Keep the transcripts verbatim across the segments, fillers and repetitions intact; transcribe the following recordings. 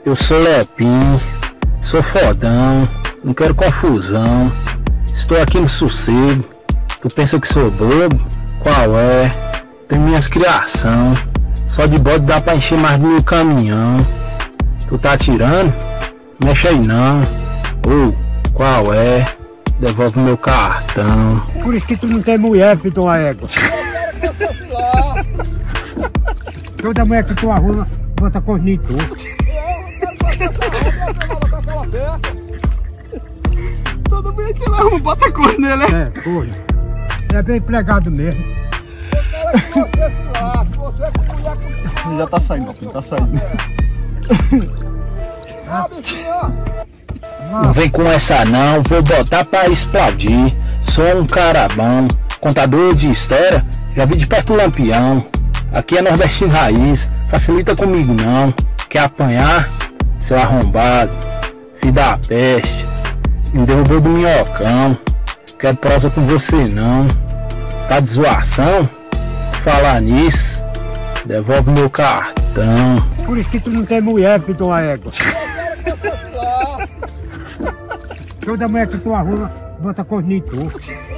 Eu sou Lepim, sou fodão, não quero confusão. Estou aqui no sossego. Tu pensa que sou bobo? Qual é? Tem minhas criação. Só de bode dá pra encher mais de mil caminhão. Tu tá tirando? Mexe aí não. Ô, qual é? Devolve meu cartão. Por isso que tu não tem mulher, filho de uma égua. Toda mulher que tu arruma, bota corno em tu. Todo mundo que ela arruma, bota corno nele, né? É, corno. É bem empregado mesmo. Já tá saindo, ó, tá saindo. Ah, não vem com essa não, vou botar pra explodir. Sou um cara bom, contador de história, já vi de perto o Lampião. Aqui é nordestino raiz, facilita comigo não. Quer apanhar? Seu arrombado, filho da peste, me derrubou do minhocão. Quero prosa com você não. Tá de zoação? Falar nisso, devolve meu cartão. Por isso que tu não tem mulher, filho de uma égua. Toda mulher que tu arruma, bota corno em tu.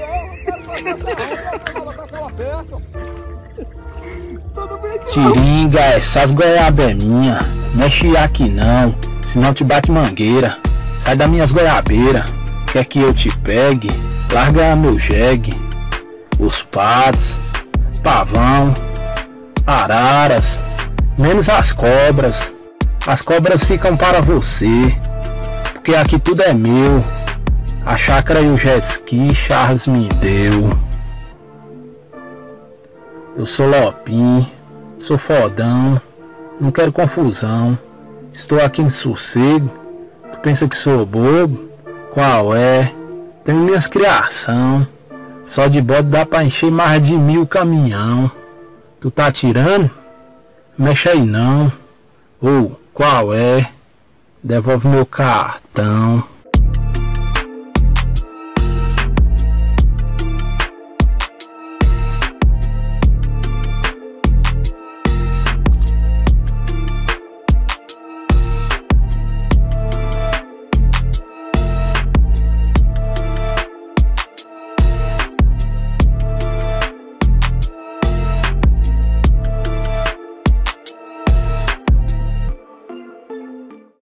Tiringa, essas goiabas é minha. Mexe aqui não, senão te bate mangueira. Sai das minhas goiabeiras. Quer que eu te pegue? Larga meu jegue. Os patos, pavão, araras, menos as cobras. As cobras ficam para você, porque aqui tudo é meu. A chácara e o jet ski Charles me deu. Eu sou Lopim, sou fodão, não quero confusão. Estou aqui no sossego. Tu pensa que sou bobo? Qual é? Tenho minhas criação. Só de bode dá pra encher mais de mil caminhão. Tu tá tirando? Mexe aí não. Ô, qual é? Devolve meu cartão.